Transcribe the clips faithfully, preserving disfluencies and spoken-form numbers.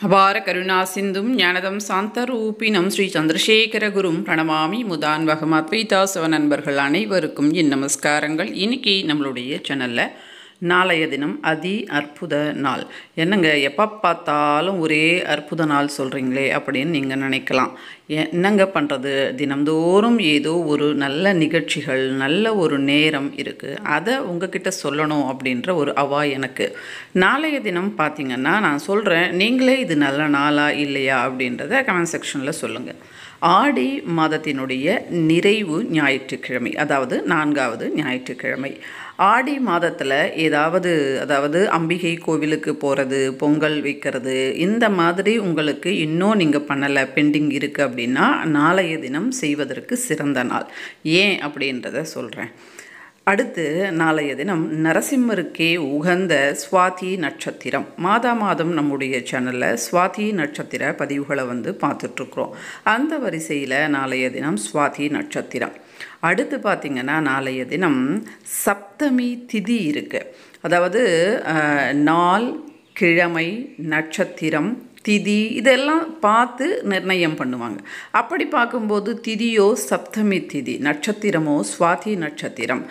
அபார கருணா சிந்தும் ஞானதம் சாந்தரூபினம் ஸ்ரீ சந்திரசேகர குரும் பிரணமாமி முதான்வகம் அத்வைதாசவ நண்பர்கள் அனைவருக்கும் என் நமஸ்காரங்கள். இன்னைக்கு நம்மளுடைய சேனலில் நாளைய தினம் அதி அற்புத நாள். என்னங்க எப்போ பார்த்தாலும் ஒரே அற்புத நாள் சொல்கிறீங்களே அப்படின்னு நீங்கள் நினைக்கலாம். என்னங்க பண்ணுறது, தினம்தோறும் ஏதோ ஒரு நல்ல நிகழ்ச்சிகள் நல்ல ஒரு நேரம் இருக்குது, அதை உங்ககிட்ட சொல்லணும் அப்படின்ற ஒரு அவா எனக்கு. நாளைய தினம் பார்த்திங்கன்னா நான் சொல்கிறேன், நீங்களே இது நல்ல நாளா இல்லையா அப்படின்றத கமெண்ட் செக்ஷனில் சொல்லுங்கள். ஆடி மாதத்தினுடைய நிறைவு ஞாயிற்றுக்கிழமை, அதாவது நான்காவது ஞாயிற்றுக்கிழமை. ஆடி மாதத்தில் ஏதாவது அதாவது அம்பிகை கோவிலுக்கு போகிறது, பொங்கல் வைக்கிறது, இந்த மாதிரி உங்களுக்கு இன்னும் நீங்கள் பண்ணலை, பெண்டிங் இருக்குது அப்படின்னா நாளைய தினம் செய்வதற்கு சிறந்த நாள். ஏன் அப்படின்றத சொல்கிறேன். அடுத்து நாளைய தினம் நரசிம்மருக்கே உகந்த சுவாதி நட்சத்திரம். மாதா மாதம் நம்முடைய சேனலில் சுவாதி நட்சத்திர பதிவுகளை வந்து பார்த்துட்ருக்குறோம். அந்த வரிசையில் நாளைய தினம் சுவாதி நட்சத்திரம். அடுத்து பார்த்திங்கன்னா நாளைய தினம் சப்தமி திதி இருக்குது. அதாவது நாள், கிழமை, நட்சத்திரம், திதி இதெல்லாம் பார்த்து நிர்ணயம் பண்ணுவாங்க. அப்படி பார்க்கும்போது திதியோ சப்தமி திதி, நட்சத்திரமோ சுவாதி நட்சத்திரம்,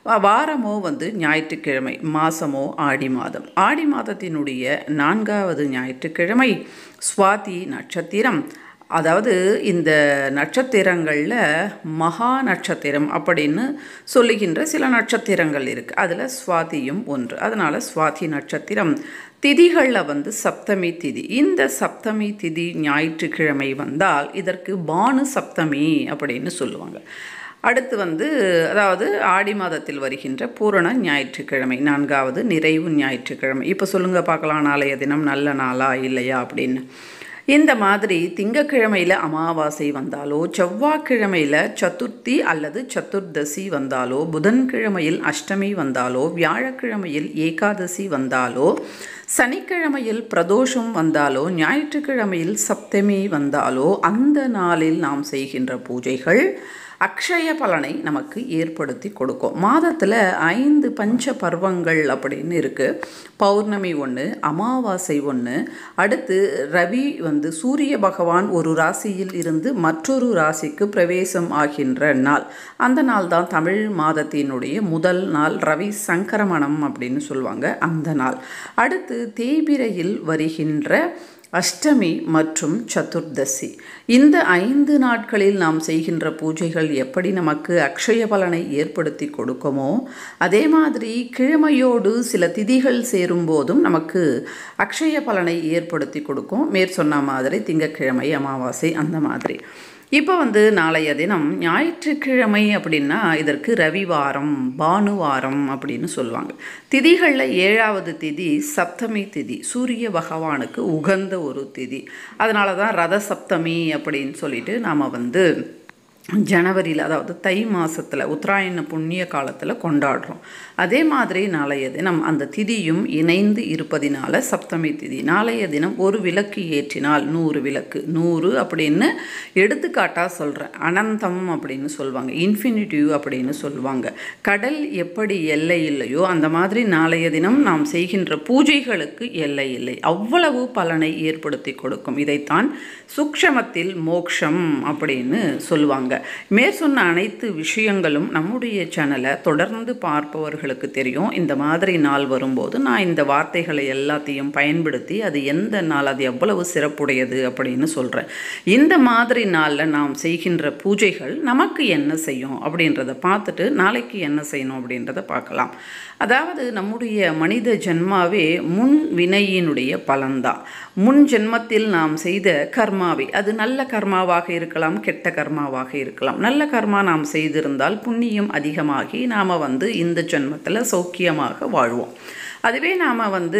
வாரமோ வந்து ஞாயிற்றுக்கிழமை, மாதமோ ஆடி மாதம். ஆடி மாதத்தினுடைய நான்காவது ஞாயிற்றுக்கிழமை சுவாதி நட்சத்திரம். அதாவது இந்த நட்சத்திரங்களில் மகா நட்சத்திரம் அப்படின்னு சொல்லுகின்ற சில நட்சத்திரங்கள் இருக்குது, அதில் சுவாதியும் ஒன்று. அதனால் சுவாதி நட்சத்திரம். திதிகளில் வந்து சப்தமி திதி. இந்த சப்தமி திதி ஞாயிற்றுக்கிழமை வந்தால் இதற்கு பானு சப்தமி அப்படின்னு சொல்லுவாங்க. அடுத்து வந்து அதாவது ஆடி மாதத்தில் வருகின்ற பூரண ஞாயிற்றுக்கிழமை, நான்காவது நிறைவு ஞாயிற்றுக்கிழமை. இப்போ சொல்லுங்கள் பார்க்கலாம், நாளைய தினம் நல்ல நாளா இல்லையா அப்படின்னு. இந்த மாதிரி திங்கக்கிழமையில் அமாவாசை வந்தாலோ, செவ்வாய்க்கிழமையில் சதுர்த்தி அல்லது சதுர்தசி வந்தாலோ, புதன்கிழமையில் அஷ்டமி வந்தாலோ, வியாழக்கிழமையில் ஏகாதசி வந்தாலோ, சனிக்கிழமையில் பிரதோஷம் வந்தாலோ, ஞாயிற்றுக்கிழமையில் சப்தமி வந்தாலோ, அந்த நாளில் நாம் செய்கின்ற பூஜைகள் அக்ஷய பலனை நமக்கு ஏற்படுத்தி கொடுக்கும். மாதத்தில் ஐந்து பஞ்ச பர்வங்கள் அப்படின்னு இருக்குது. பௌர்ணமி ஒன்று, அமாவாசை ஒன்று, அடுத்து ரவி வந்து சூரிய பகவான் ஒரு ராசியில் இருந்து மற்றொரு ராசிக்கு பிரவேசம் ஆகின்ற நாள். அந்த நாள் தான் தமிழ் மாதத்தினுடைய முதல் நாள், ரவி சங்கரமணம் அப்படின்னு சொல்லுவாங்க அந்த நாள். அடுத்து தேய்பிரையில் வருகின்ற அஷ்டமி மற்றும் சதுர்தசி. இந்த ஐந்து நாட்களில் நாம் செய்கின்ற பூஜைகள் எப்படி நமக்கு அக்ஷய பலனை ஏற்படுத்தி கொடுக்குமோ, அதே மாதிரி கிழமையோடு சில திதிகள் சேரும்போதும் நமக்கு அக்ஷய பலனை ஏற்படுத்தி கொடுக்கும். மேற்சொன்ன மாதிரி திங்கக்கிழமை, அமாவாசை அந்த மாதிரி. இப்போ வந்து நாளைய தினம் ஞாயிற்றுக்கிழமை அப்படின்னா இதற்கு ரவிவாரம், பானுவாரம் அப்படின்னு சொல்லுவாங்க. திதிகளில் ஏழாவது திதி சப்தமி திதி, சூரிய பகவானுக்கு உகந்த ஒரு திதி. அதனால தான் ரத சப்தமி அப்படின்னு சொல்லிட்டு நாம் வந்து ஜனவரியில், அதாவது தை மாதத்தில் உத்தராயண புண்ணிய காலத்தில் கொண்டாடுறோம். அதே மாதிரி நாளைய தினம் அந்த திதியும் இணைந்து இருப்பதினால சப்தமி திதி. நாளைய தினம் ஒரு விளக்கு ஏற்றினால் நூறு விளக்கு, நூறு அப்படின்னு எடுத்துக்காட்டாக சொல்கிறேன். அனந்தம் அப்படின்னு சொல்லுவாங்க, இன்ஃபினிட்டிவ் அப்படின்னு சொல்லுவாங்க. கடல் எப்படி எல்லை இல்லையோ அந்த மாதிரி நாளைய தினம் நாம் செய்கின்ற பூஜைகளுக்கு எல்லை இல்லை, அவ்வளவு பலனை ஏற்படுத்தி கொடுக்கும். இதைத்தான் சூக்ஷமத்தில் மோக்ஷம் அப்படின்னு சொல்லுவாங்க. மேற்சொன்ன அனைத்து விஷயங்களும் நம்முடைய சேனலை தொடர்ந்து பார்ப்பவர்களுக்கு தெரியும். இந்த மாதிரி நாள் வரும்போது நான் இந்த வார்த்தைகளை எல்லாத்தையும் பயன்படுத்தி அது எந்த நாள், அது எவ்வளவு சிறப்புடையது அப்படின்னு சொல்கிறேன். இந்த மாதிரி நாளில் நாம் செய்கின்ற பூஜைகள் நமக்கு என்ன செய்யும் அப்படின்றத பார்த்துட்டு நாளைக்கு என்ன செய்யணும் அப்படின்றத பார்க்கலாம். அதாவது நம்முடைய மனித ஜென்மாவே முன் வினையினுடைய பலன்தான். முன் ஜென்மத்தில் நாம் செய்த கர்மாவை, அது நல்ல கர்மாவாக இருக்கலாம், கெட்ட கர்மாவாக இருக்கலாம். நல்ல கர்மா நாம் செய்திருந்தால் புண்ணியம் அதிகமாகி நாம் வந்து இந்த ஜென்மத்தில் சௌக்கியமாக வாழ்வோம். அதுவே நாம் வந்து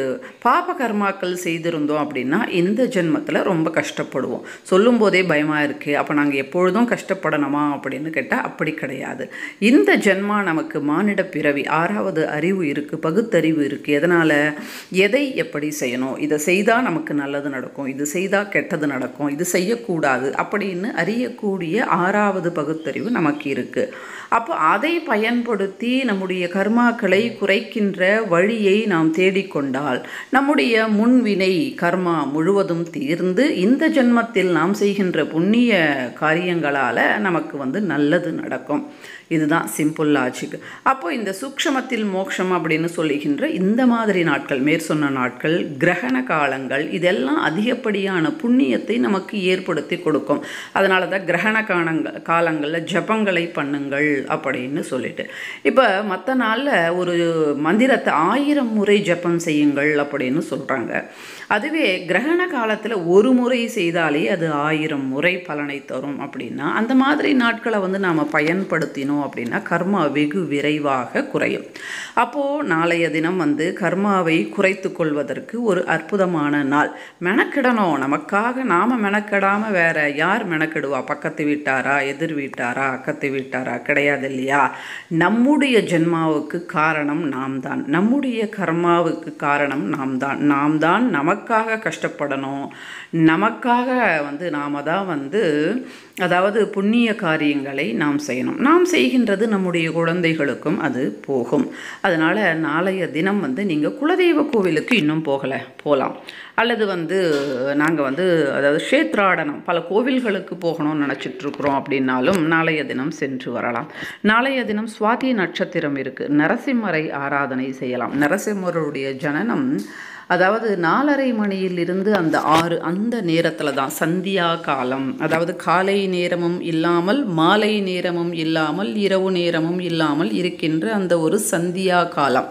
பாப கர்மாக்கள் செய்திருந்தோம் அப்படின்னா இந்த ஜென்மத்தில் ரொம்ப கஷ்டப்படுவோம். சொல்லும் போதே பயமாக இருக்குது, அப்போ நாங்கள் எப்பொழுதும் கஷ்டப்படணுமா அப்படின்னு கேட்டால் அப்படி கிடையாது. இந்த ஜென்மா நமக்கு மானிட பிறவி, ஆறாவது அறிவு இருக்குது, பகுத்தறிவு இருக்குது. எதனால், எதை எப்படி செய்யணும், இதை செய்தால் நமக்கு நல்லது நடக்கும், இது செய்தால் கெட்டது நடக்கும், இது செய்யக்கூடாது அப்படின்னு அறியக்கூடிய ஆறாவது பகுத்தறிவு நமக்கு இருக்குது. அப்போ அதை பயன்படுத்தி நம்முடைய கர்மாக்களை குறைக்கின்ற வழி வழியை நாம் தேடிக்கொண்டால் நம்முடைய முன்வினை கர்மா முழுவதும் தீர்ந்து இந்த ஜென்மத்தில் நாம் செய்கின்ற புண்ணிய காரியங்களால் நமக்கு வந்து நல்லது நடக்கும். இதுதான் சிம்பிள் லாஜிக். அப்போ இந்த சூக்ஷமத்தில் மோட்சம் அப்படின்னு சொல்லுகின்ற இந்த மாதிரி நாட்கள், மேற்சொன்ன நாட்கள், கிரகண காலங்கள், இதெல்லாம் அதிகப்படியான புண்ணியத்தை நமக்கு ஏற்படுத்தி கொடுக்கும். அதனால தான் கிரகண காலங்கள் காலங்களில் ஜபங்களை பண்ணுங்கள் அப்படின்னு சொல்லிட்டு. இப்போ மற்ற நாளில் ஒரு மந்திரத்தை ஆயிரம் முறை ஜபம் செய்யுங்கள் அப்படின்னு சொல்கிறாங்க. அதுவே கிரகண காலத்தில் ஒரு முறை செய்தாலே அது ஆயிரம் முறை பலனை தரும். அப்படின்னா அந்த மாதிரி நாட்களை வந்து நாம் பயன்படுத்தினோம் அப்படின்னா கர்மா வெகு விரைவாக குறையும். அப்போது நாளைய தினம் வந்து கர்மாவை குறைத்து கொள்வதற்கு ஒரு அற்புதமான நாள். மெனக்கிடணும், நமக்காக நாம் மெனக்கிடாமல் வேற யார் மெனக்கிடுவா? பக்கத்து வீட்டாரா, எதிர் வீட்டாரா, அக்கத்து வீட்டாரா? கிடையாது இல்லையா? நம்முடைய ஜென்மாவுக்கு காரணம் நாம் தான், நம்முடைய கர்மாவுக்கு காரணம் நாம் தான். நாம் தான் நமக்காக கஷ்டப்படணும், நமக்காக வந்து நாம் தான் வந்து அதாவது புண்ணிய காரியங்களை நாம் செய்யணும். நாம் செய்கின்றது நம்முடைய குழந்தைகளுக்கும் அது போகும். அதனால் நாளைய தினம் வந்து நீங்கள் குலதெய்வ கோவிலுக்கு இன்னும் போகலை, போகலாம். அல்லது வந்து நாங்கள் வந்து அதாவது க்ஷேத்ராடனம் பல கோவில்களுக்கு போகணும்னு நினச்சிட்ருக்குறோம் அப்படின்னாலும் நாளைய தினம் சென்று வரலாம். நாளைய தினம் சுவாதி நட்சத்திரம் இருக்குது, நரசிம்மரை ஆராதனை செய்யலாம். நரசிம்மருடைய ஜனனம் அதாவது நாலரை மணியிலிருந்து அந்த ஆறு அந்த நேரத்தில் தான் சந்தியா காலம். அதாவது காலை நேரமும் இல்லாமல் மாலை நேரமும் இல்லாமல் இரவு நேரமும் இல்லாமல் இருக்கின்ற அந்த ஒரு சந்தியா காலம்.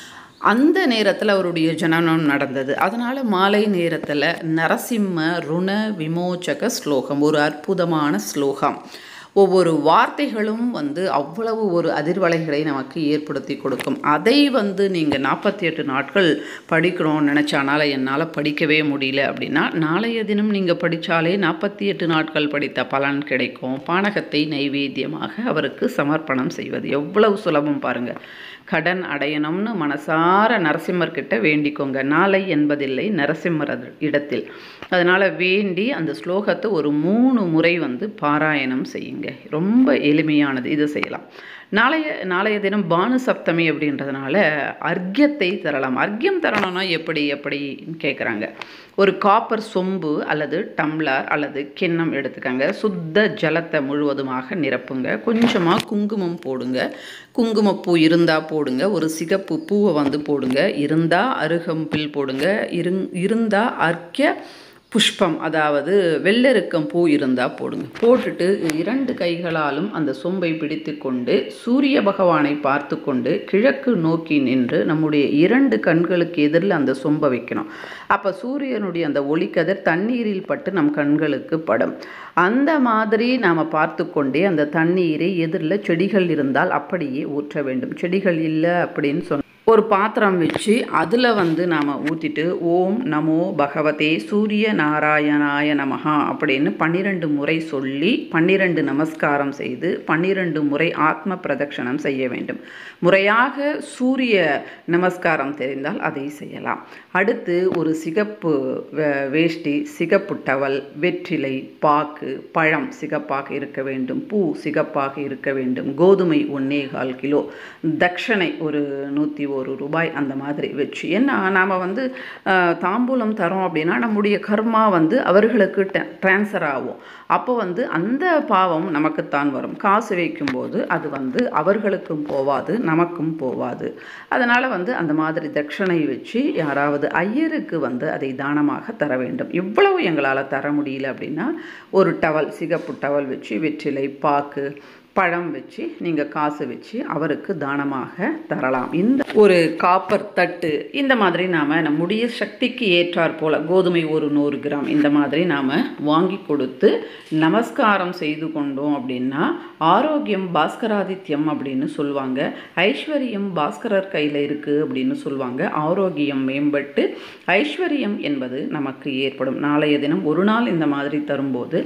அந்த நேரத்தில் அவருடைய ஜனனம் நடந்தது. அதனால் மாலை நேரத்தில் நரசிம்ம ருண விமோச்சக ஸ்லோகம், ஒரு அற்புதமான ஸ்லோகம். ஒவ்வொரு வார்த்தைகளும் வந்து அவ்வளவு ஒரு அதிர்வலைகளை நமக்கு ஏற்படுத்தி கொடுக்கும். அதை வந்து நீங்கள் நாற்பத்தி எட்டு நாட்கள் படிக்கணும்னு நினச்சானால என்னால் படிக்கவே முடியல அப்படின்னா நாளைய தினம் நீங்கள் படித்தாலே நாற்பத்தி எட்டு நாட்கள் படித்த பலன் கிடைக்கும். பானகத்தை நைவேத்தியமாக அவருக்கு சமர்ப்பணம் செய்வது எவ்வளவு சுலபம் பாருங்கள். கடன் அடையணும்னு மனசார நரசிம்மர்கிட்ட வேண்டிக்கோங்க. நாளை என்பதில்லை நரசிம்மர் இடத்தில். அதனால் வேண்டி அந்த ஸ்லோகத்தை ஒரு மூணு முறை வந்து பாராயணம் செய்யுங்க. ரொம்ப எளிமையானது, இது செய்யலாம். நாளைய நாளைய தினம் பானு சப்தமி அப்படின்றதுனால அர்க்கியத்தை தரலாம். அர்க்கியம் தரணும்னா எப்படி எப்படின்னு கேட்குறாங்க. ஒரு காப்பர் சொம்பு அல்லது டம்ளர் அல்லது கிண்ணம் எடுத்துக்கங்க. சுத்த ஜலத்தை முழுவதுமாக நிரப்புங்க. கொஞ்சமாக குங்குமம் போடுங்க. குங்குமப்பூ இருந்தால் போடுங்க. ஒரு சிகப்பு பூவை வந்து போடுங்க. இருந்தால் அருகம்பில் போடுங்க. இருங் இருந்தால் அர்க்கிய புஷ்பம் அதாவது வெள்ளெருக்கம் பூ இருந்தால் போடுங்க. போட்டுட்டு இரண்டு கைகளாலும் அந்த சொம்பை பிடித்து கொண்டு சூரிய பகவானை பார்த்து கொண்டு கிழக்கு நோக்கி நின்று நம்முடைய இரண்டு கண்களுக்கு எதிரில் அந்த சொம்பை வைக்கணும். அப்போ சூரியனுடைய அந்த ஒளிக்கதிர் தண்ணீரில் பட்டு நம் கண்களுக்கு படும். அந்த மாதிரி நாம் பார்த்து கொண்டே அந்த தண்ணீரை எதிரில் செடிகள் இருந்தால் அப்படியே ஊற்ற வேண்டும். செடிகள் இல்லை அப்படின்னு சொன்ன ஒரு பாத்திரம் வச்சு அதில் வந்து நாம் ஊற்றிட்டு ஓம் நமோ பகவதே சூரிய நாராயணாய நமஹா அப்படின்னு பன்னிரெண்டு முறை சொல்லி பன்னிரெண்டு நமஸ்காரம் செய்து பன்னிரெண்டு முறை ஆத்ம பிரதட்சணம் செய்ய வேண்டும். முறையாக சூரிய நமஸ்காரம் தெரிந்தால் அதை செய்யலாம். அடுத்து ஒரு சிகப்பு வேஷ்டி, சிகப்பு டவல், வெற்றிலை, பாக்கு, பழம் சிகப்பாக இருக்க வேண்டும், பூ சிகப்பாக இருக்க வேண்டும், கோதுமை ஒன்னே கால் கிலோ, தட்சணை ஒரு நூற்றி ஒரு ரூபாய் அந்த மாதிரி வச்சு. ஏன்னா நாம் வந்து தாம்பூலம் தரோம் அப்படின்னா நம்முடைய கர்மா வந்து அவர்களுக்கு ட்ரான்ஸ்ஃபர் ஆகும். அப்போ வந்து அந்த பாவம் நமக்குத்தான் வரும். காசு வைக்கும்போது அது வந்து அவர்களுக்கும் போவாது, நமக்கும் போவாது. அதனால் வந்து அந்த மாதிரி தட்சணை வச்சு யாராவது ஐயருக்கு வந்து அதை தானமாக தர வேண்டும். இவ்வளவு எங்களால் தர முடியல அப்படின்னா ஒரு டவல், சிகப்பு டவல் வச்சு வெற்றிலை, பாக்கு, பழம் வச்சு நீங்கள் காசு வச்சு அவருக்கு தானமாக தரலாம். இந்த ஒரு காப்பர் தட்டு இந்த மாதிரி நாம் நம்முடைய சக்திக்கு ஏற்றாற் போல் கோதுமை ஒரு நூறு கிராம் இந்த மாதிரி நாம் வாங்கி கொடுத்து நமஸ்காரம் செய்து கொண்டோம் அப்படின்னா ஆரோக்கியம் பாஸ்கராதித்யம் அப்படின்னு சொல்லுவாங்க. ஐஸ்வர்யம் பாஸ்கரர் கையில் இருக்குது அப்படின்னு சொல்லுவாங்க. ஆரோக்கியம் மேம்பட்டு ஐஸ்வர்யம் என்பது நமக்கு ஏற்படும். நாளைய தினம் ஒரு நாள் இந்த மாதிரி தரும்போது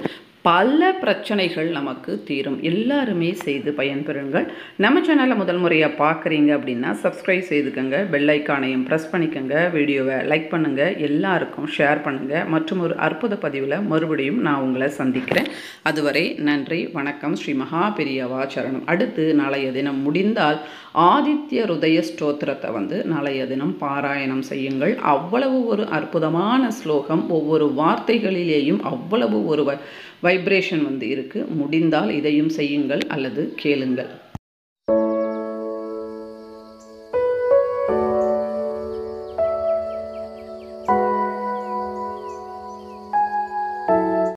பல பிரச்சனைகள் நமக்கு தீரும். எல்லாருமே செய்து பயன்பெறுங்கள். நம்ம சேனலை முதல் முறையாக பார்க்குறீங்க அப்படின்னா சப்ஸ்கிரைப் செய்துக்கோங்க, பெல் ஐக்கானையும் ப்ரெஸ் பண்ணிக்கோங்க, வீடியோவை லைக் பண்ணுங்கள், எல்லாருக்கும் ஷேர் பண்ணுங்கள். மற்றும் ஒரு அற்புத பதிவில் மறுபடியும் நான் உங்களை சந்திக்கிறேன். அதுவரை நன்றி, வணக்கம். ஸ்ரீ மகா பெரியவா சரணம். அடுத்து நாளைய தினம் முடிந்தால் ஆதித்ய ஹிருதய ஸ்தோத்திரத்தை வந்து நாளைய தினம் பாராயணம் செய்யுங்கள். அவ்வளவு ஒரு அற்புதமான ஸ்லோகம், ஒவ்வொரு வார்த்தைகளிலேயும் அவ்வளவு ஒரு வைப்ரேஷன் வந்து இருக்குது. முடிந்தால் இதையும் செய்யுங்கள் அல்லது கேளுங்கள்.